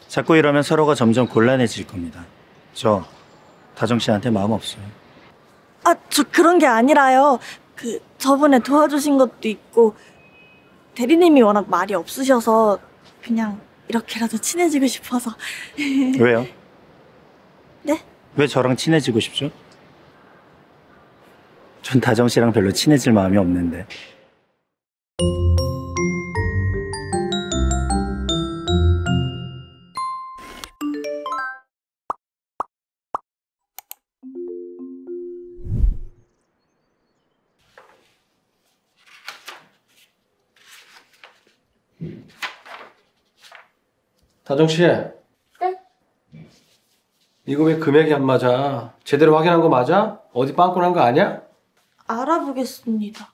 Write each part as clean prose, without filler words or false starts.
자꾸 이러면 서로가 점점 곤란해질 겁니다. 저 다정 씨한테 마음 없어요. 아, 저 그런 게 아니라요. 저번에 도와주신 것도 있고 대리님이 워낙 말이 없으셔서 그냥 이렇게라도 친해지고 싶어서. 왜요? 네? 왜 저랑 친해지고 싶죠? 전 다정 씨랑 별로 친해질 마음이 없는데. 다정 씨. 네? 이거 왜 금액이 안 맞아? 제대로 확인한 거 맞아? 어디 빵꾸 난 거 아니야? 알아보겠습니다.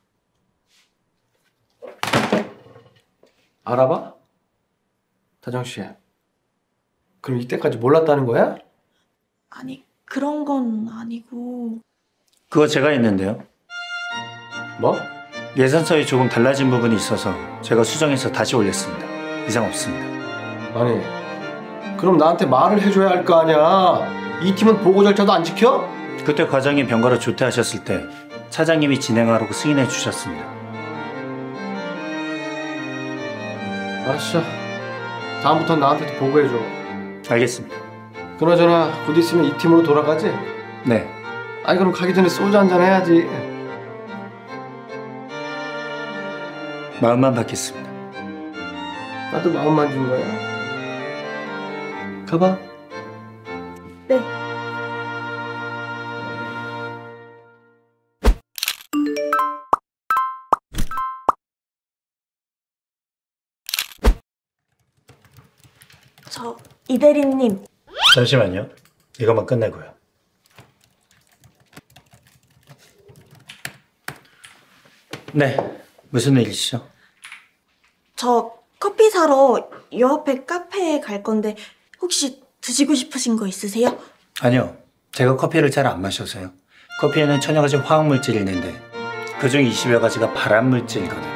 알아봐? 다정 씨. 그럼 이때까지 몰랐다는 거야? 아니, 그런 건 아니고. 그거 제가 했는데요. 뭐? 예산서에 조금 달라진 부분이 있어서 제가 수정해서 다시 올렸습니다. 이상 없습니다. 아니, 그럼 나한테 말을 해줘야 할 거 아니야. 이 팀은 보고 절차도 안 지켜? 그때 과장님 병가로 조퇴하셨을 때 차장님이 진행하라고 승인해 주셨습니다. 알았어. 다음부턴 나한테도 보고해줘. 알겠습니다. 그나저나 곧 있으면 이 팀으로 돌아가지? 네. 아니 그럼 가기 전에 소주 한잔 해야지. 마음만 받겠습니다. 나도 마음만 준 거야. 가봐. 네. 이 대리님. 잠시만요. 이것만 끝내고요. 네. 무슨 일이시죠? 저 커피 사러 요 앞에 카페에 갈 건데 혹시 드시고 싶으신 거 있으세요? 아니요. 제가 커피를 잘 안 마셔서요. 커피에는 천여 가지 화학물질이 있는데 그중 20여 가지가 발암물질이거든요.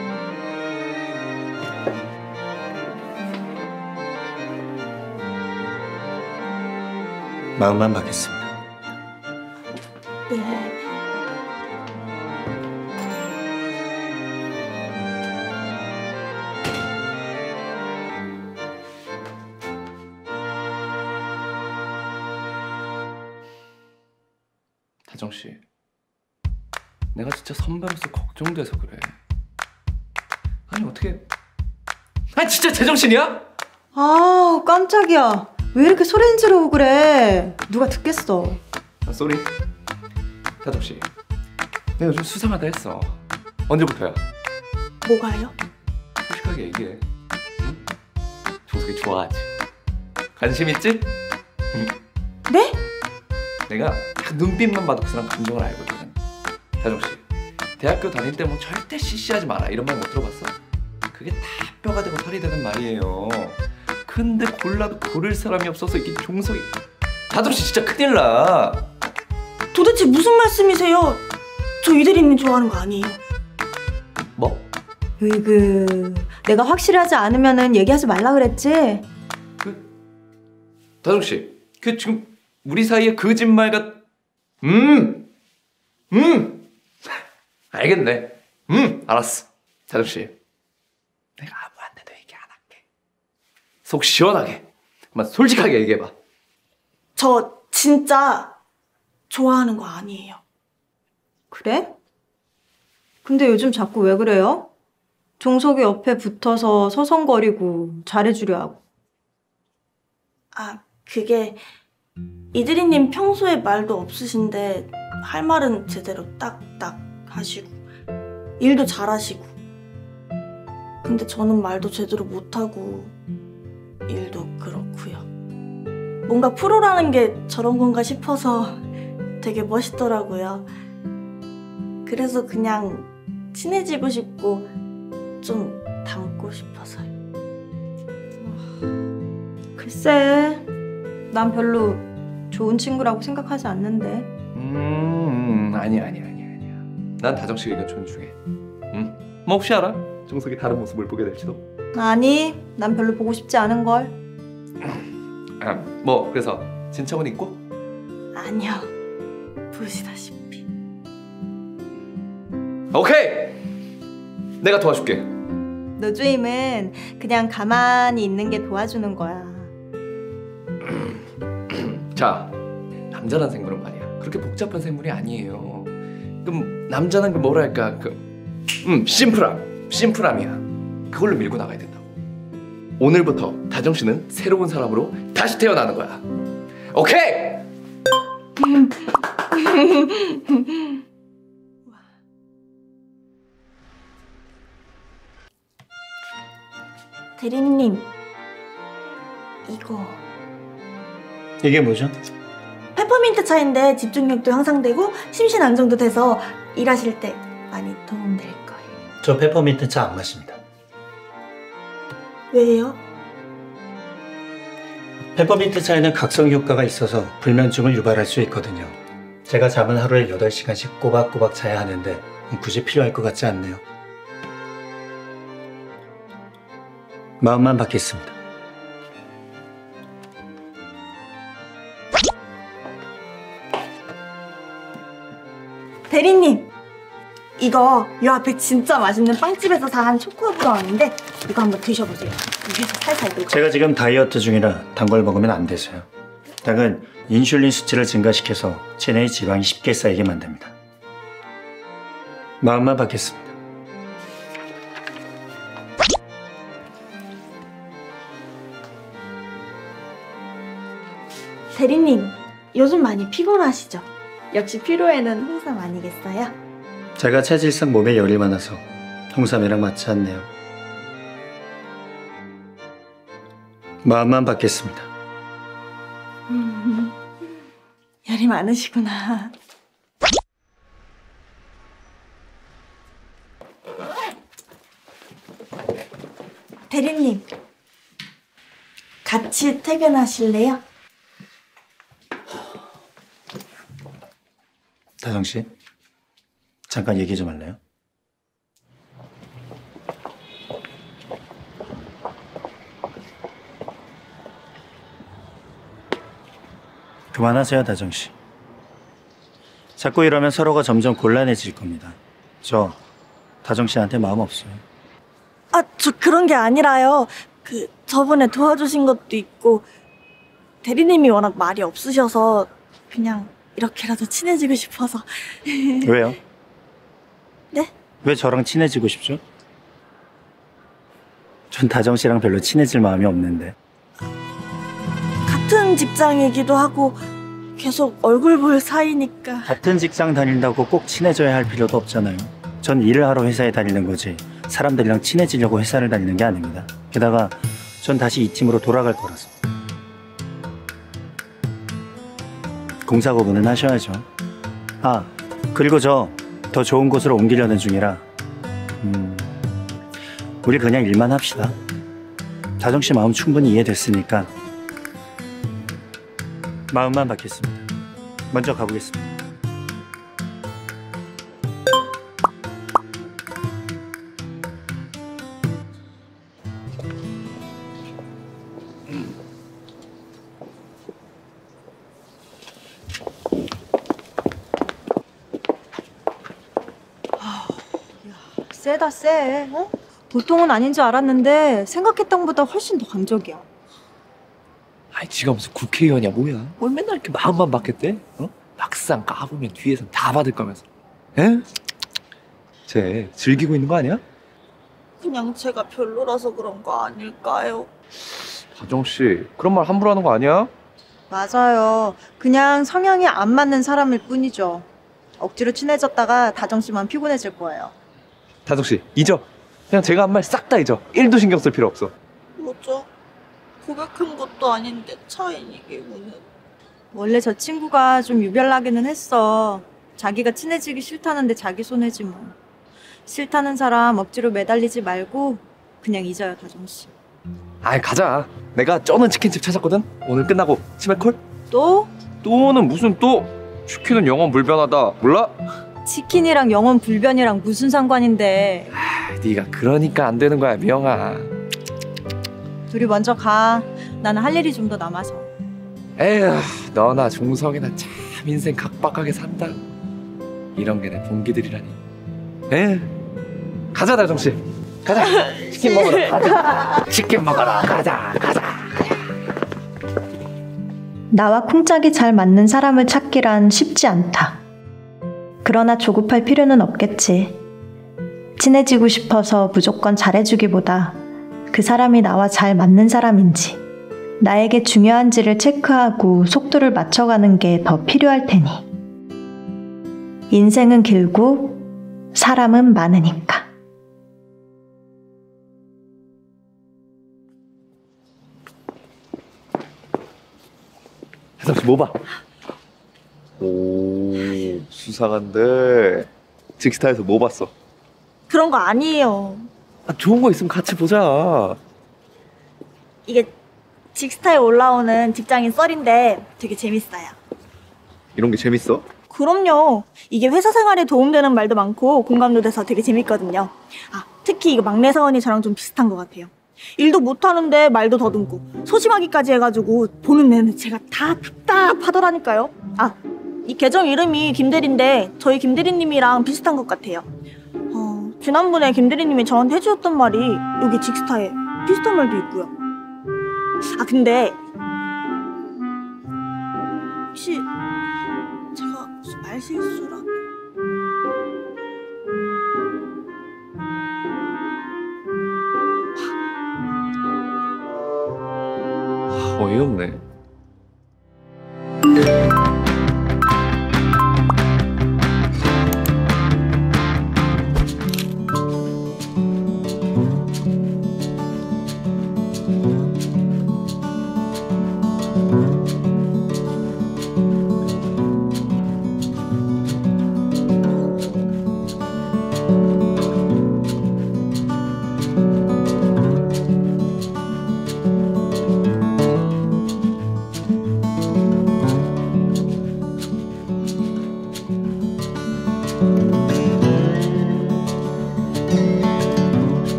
마음만 받겠습니다. 네. 다정 씨, 내가 진짜 선배로서 걱정돼서 그래. 아니 어떻게? 아니 진짜 제정신이야? 아, 깜짝이야. 왜 이렇게 소리 지르고 그래? 누가 듣겠어. 아, 쏘리. 다정 씨, 내가 요즘 수상하다 했어. 언제부터야? 뭐가요? 솔직하게 얘기해. 응? 종석이 좋아하지? 관심 있지? 네? 내가 딱 눈빛만 봐도 그 사람 감정을 알거든. 다정 씨, 대학교 다닐 때 뭐 절대 CC하지 마라 이런 말 못 들어봤어? 그게 다 뼈가 되고 살이 되는 말이에요. 근데 골라도 고를 사람이 없어서 이게 종석이. 다정 씨 진짜 큰일 나. 도대체 무슨 말씀이세요? 저 이 대리님 좋아하는 거 아니에요. 뭐? 으이그, 내가 확실하지 않으면은 얘기하지 말라 그랬지? 다정 씨, 그 지금 우리 사이에 거짓말 알겠네. 알았어. 다정 씨, 내가 아무한테도 얘기 안 할게. 속 시원하게, 한번 솔직하게 얘기해봐. 저 진짜 좋아하는 거 아니에요. 그래? 근데 요즘 자꾸 왜 그래요? 종석이 옆에 붙어서 서성거리고 잘해주려 하고. 아, 그게 이대리님 평소에 말도 없으신데 할 말은 제대로 딱딱 하시고 일도 잘하시고. 근데 저는 말도 제대로 못하고 일도 그렇고요. 뭔가 프로라는 게 저런 건가 싶어서 되게 멋있더라고요. 그래서 그냥 친해지고 싶고 좀 닮고 싶어서요. 글쎄, 난 별로 좋은 친구라고 생각하지 않는데. 아니야. 난 다정 씨 의견 존중해. 뭐 혹시 알아? 종석이 다른 모습을 보게 될지도. 아니, 난 별로 보고 싶지 않은걸. 뭐 그래서 진척은 있고? 아니요. 보시다시피. 오케이! 내가 도와줄게. 노주임은 그냥 가만히 있는 게 도와주는 거야. 자, 남자란 생물은 말이야 그렇게 복잡한 생물이 아니에요. 그럼 남자는 그 뭐랄까 심플함이야. 그걸로 밀고 나가야 된다고. 오늘부터 다정 씨는 새로운 사람으로 다시 태어나는 거야. 오케이! 대리님, 이거 이게 뭐죠? 페퍼민트 차인데 집중력도 향상되고 심신 안정도 돼서 일하실 때 많이 도움될 거예요. 저 페퍼민트 차 안 마십니다. 왜요? 페퍼민트 차에는 각성 효과가 있어서 불면증을 유발할 수 있거든요. 제가 잠은 하루에 8시간씩 꼬박꼬박 자야 하는데 굳이 필요할 것 같지 않네요. 마음만 받겠습니다. 대리님, 이거 요 앞에 진짜 맛있는 빵집에서 산 초코 브라운인데 이거 한번 드셔보세요. 위에서 살살 녹아. 제가 지금 다이어트 중이라 단 걸 먹으면 안 돼서요. 당은 인슐린 수치를 증가시켜서 체내의 지방이 쉽게 쌓이게 만듭니다. 마음만 받겠습니다. 대리님, 요즘 많이 피곤하시죠? 역시 피로에는 홍삼 아니겠어요? 제가 체질상 몸에 열이 많아서 홍삼이랑 맞지 않네요. 마음만 받겠습니다. 열이 많으시구나. 대리님, 같이 퇴근하실래요? 다정 씨, 잠깐 얘기 좀 할래요? 그만하세요, 다정 씨. 자꾸 이러면 서로가 점점 곤란해질 겁니다. 저 다정 씨한테 마음 없어요. 아, 저 그런 게 아니라요. 저번에 도와주신 것도 있고 대리님이 워낙 말이 없으셔서 그냥 이렇게라도 친해지고 싶어서. 왜요? 네? 왜 저랑 친해지고 싶죠? 전 다정 씨랑 별로 친해질 마음이 없는데. 같은 직장이기도 하고 계속 얼굴 볼 사이니까. 같은 직장 다닌다고 꼭 친해져야 할 필요도 없잖아요. 전 일을 하러 회사에 다니는 거지 사람들이랑 친해지려고 회사를 다니는 게 아닙니다. 게다가 전 다시 이 팀으로 돌아갈 거라서. 공사 거부는 하셔야죠. 아, 그리고 저 더 좋은 곳으로 옮기려는 중이라 우리 그냥 일만 합시다. 다정 씨 마음 충분히 이해됐으니까 마음만 받겠습니다. 먼저 가보겠습니다. 세다 세. 어? 보통은 아닌 줄 알았는데 생각했던 것보다 훨씬 더 강적이야. 아니 지가 무슨 국회의원이야 뭐야? 뭘 맨날 이렇게 마음만 받겠대? 어? 막상 까보면 뒤에선 다 받을 거면서. 에? 쟤 즐기고 있는 거 아니야? 그냥 제가 별로라서 그런 거 아닐까요? 다정 씨 그런 말 함부로 하는 거 아니야? 맞아요. 그냥 성향이 안 맞는 사람일 뿐이죠. 억지로 친해졌다가 다정 씨만 피곤해질 거예요. 다정 씨 잊어. 그냥 제가 한 말 싹 다 잊어. 1도 신경 쓸 필요 없어. 뭐죠? 고백한 것도 아닌데 차이니기는. 원래 저 친구가 좀 유별나기는 했어. 자기가 친해지기 싫다는데 자기 손해지 뭐. 싫다는 사람 억지로 매달리지 말고 그냥 잊어요, 다정 씨. 아이 가자. 내가 쩌는 치킨집 찾았거든. 오늘 끝나고 치맥콜? 또? 또는 무슨 또? 치킨은 영원 불변하다. 몰라? 치킨이랑 영원 불변이랑 무슨 상관인데. 네가 그러니까 안 되는 거야, 미영아. 둘이 먼저 가. 나는 할 일이 좀 더 남아서. 에휴, 너나 종석이나 참 인생 각박하게 산다. 이런 게 내 동기들이라니. 에, 가자 다정 씨. 가자. 치킨 먹으러 가자. 치킨 먹으러 가자. 가자. 나와 쿵짝이 잘 맞는 사람을 찾기란 쉽지 않다. 그러나 조급할 필요는 없겠지. 친해지고 싶어서 무조건 잘해주기보다 그 사람이 나와 잘 맞는 사람인지, 나에게 중요한지를 체크하고 속도를 맞춰가는 게 더 필요할 테니. 인생은 길고 사람은 많으니까. 다정 씨 뭐 봐? 오, 수상한데. 직스타에서 뭐 봤어? 그런 거 아니에요. 아, 좋은 거 있으면 같이 보자. 이게 직스타에 올라오는 직장인 썰인데 되게 재밌어요. 이런 게 재밌어? 그럼요. 이게 회사 생활에 도움되는 말도 많고 공감도 돼서 되게 재밌거든요. 아, 특히 이거 막내 사원이 저랑 좀 비슷한 것 같아요. 일도 못하는데 말도 더듬고 소심하기까지 해가지고 보는 내내 제가 다 답답하더라니까요. 아, 이 계정 이름이 김대리인데 저희 김대리님이랑 비슷한 것 같아요. 지난번에 김대리님이 저한테 해주셨던 말이 여기 직스타에 비슷한 말도 있고요. 아, 근데 혹시 제가 무슨 말 실수라? 어이없네.